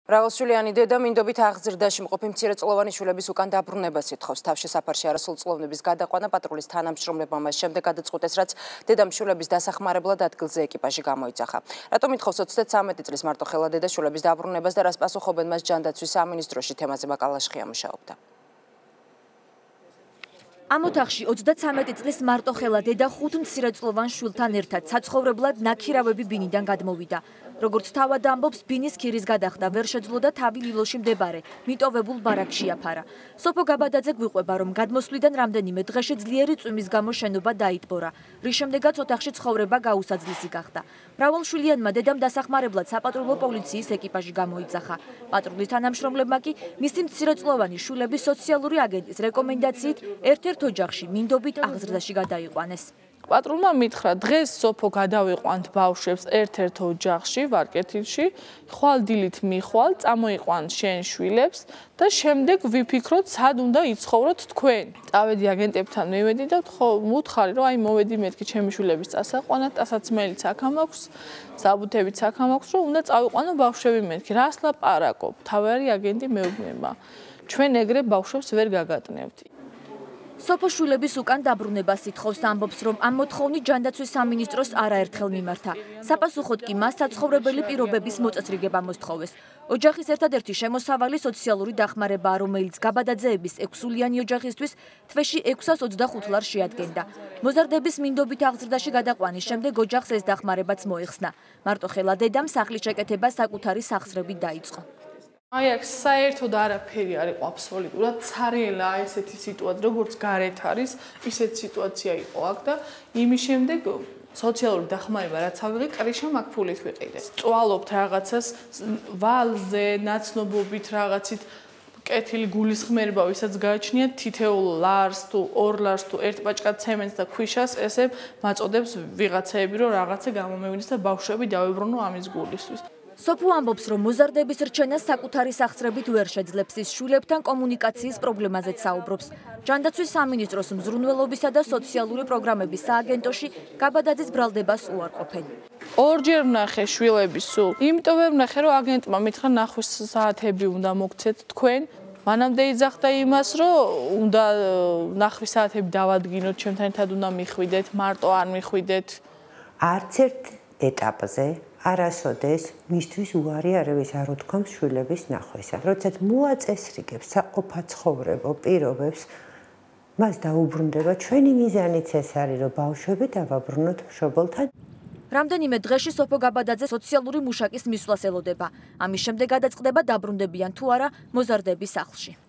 მრავალშვილიანი დედა მინდობით აღზრდაში მყოფი მცირეწლოვანი შვილების უკან დაბრუნებას ითხოვს. თავში საფარში არასრულწლოვნების გადაყვანა პატრულის თანამშრომლებმა მას შემდეგ გადაწყვეტეს, რაც დედამ შვილების დასახმარებლად ადგილზე ეკიპაჟი გამოიძახა. რატომ ითხოვს 33 წლის მარტოხელა დედა შვილების დაბრუნებას და რას პასუხობენ მას ჯანდაცვის სამინისტროში? თემაზე ბაკალაშხია მუშაობდა. ამ ოთახში 33 წლის მარტოხელა დედა 5 მცირეწლოვან შვილთან ერთად საცხოვრებლად ნაქირავები ბინიდან გადმოვიდა. როგორც თავად ამბობს, ბინის ქირის გადახდა ვერ შეძლო და თავი ლილოში მდებარე მიტოვებულ ბარაკში აფარა. სოფო გაბადაძე გვიყვება, რომ გადმოსვლიდან რამდენიმე დღეში ძლიერი წვიმის გამო შენობა დაიტბორა, რის შემდეგაც ოთახში ცხოვრება გაუსაძლისი გახდა. მრავალშვილიანმა დედამ დასახმარებლად საპატრულო პოლიციის ეკიპაჟი გამოიძახა. პატრულის თანამშრომლებმა კი მისი მცირეწლოვანი შვილების სოციალური აგენტის რეკომენდაციით ერთ-ერთ ოჯახში მინდობით აღზრდაში გადაიყვანეს. პატრულმა მითხრა, დღეს სოფო გადავიყვანთ ბავშვებს ერთ-ერთ ოჯახში, ვარკეთილში, ხვალ დილით მიხვალ, წამოიყვან შენ შვილებს და შემდეგ ვიფიქროთ, სად უნდა იცხოვროთ თქვენ. წავედი აგენტებთან მივედი და მუთხარი, რომ აი მოვედი მეთქი ჩემი შვილების წასაყვანად, ტასაცმელიც აქ მაქვს, საბუთებიც აქ მაქვს, რომ უნდა წავიყვანო ბავშვები მეთქი. რას ლაპარაკობ? თავარი აგენტი მეუბნება. ჩვენ ეგრე ბავშვებს ვერ გაგატნევთ. სოფო შვილების უკან დაბრუნებას ითხოვს, ამბობს, რომ ამ მოთხოვნით ჯანდაცვის სამინისტროს არაერთხელ მიმართა. საპასუხოდ კი მას საცხოვრებელი პირობების მოწესრიგება მოსთხოვეს. ოჯახის ერთადერთი შემოსავალი სოციალური დახმარებაა, რომელიც გაბადაძეების 6-სულიანი ოჯახისთვის თვეში 625 ლარს შეადგენდა. მოზარდების მინდობით აღზრდაში გადაყვანის შემდეგ ოჯახს ეს დახმარებაც მოეხსნა. მარტოხელა დედამ სახლის შეკეთება საკუთარი სახსრებით დაიწყო. აი აქ საერთოდ არაფერი არ იყო აბსოლუტურად ცარიელა ესეთი სიტუაცია, როგორც გარეთ არის, ისეთ სიტუაცია იყო აქ და იმის შემდეგ სოციალური დახმარება რაც ავიღე, კრიშა მაგ ფულით ვიყიდეს. წვალობთ რაღაცას ვალზე, ნაცნობობით რაღაცით კეთილი გულისხმერება, ვისაც გააჩნიათ თითეულ ლარს თუ 2 ლარს თუ 1 პაჭკა ცემენტს და ქვიშას, ესე მაწოდებს ვიღაცაები, რომ რაღაცა გამომევნეს და ბავშვები დავებრუნო ამის გულისთვის. სოფო ამბობს, რომ მოზარდების რჩენას საკუთარი სახსრებით ვერ შეძლებს, ის შვილებთან კომუნიკაციის პრობლემაზეც საუბრობს. ჯანდაცვის სამინისტროს მზრუნველობისა და სოციალური პროგრამების სააგენტოში გაბადაძის ბრალდებას უარყოფენ. ორჯერ ვნახე შვილების სულ. იმიტომ ვერ ვნახე, რომ აგენტმა მითხრა ნახვის საათები უნდა მოგცეთ თქვენ. მანამდე იძახდა იმას, რომ უნდა ნახვის საათები დავადგინოთ, ჩემთან ერთად უნდა მიხვიდეთ, მარტო არ მიხვიდეთ. არც ერთ ეტაპზე არასოდეს მისთვის უარი არავის არ უთქვამს შვილების ნახვისა. როდესაც მოაწესრიგებს საყოფაცხოვრებო პირობებს, მას დაუბრუნდება ჩვენი მიზანიც ეს არის, რომ ბავშვები დავაბრუნოთ მშობელთან. რამდენიმე დღეში სოფო გაბადაძე სოციალური მუშაკის მისვლას ელოდება. ამის შემდეგ გადაწყდება დაბრუნდებიან თუ არა მოზარდების სახლში.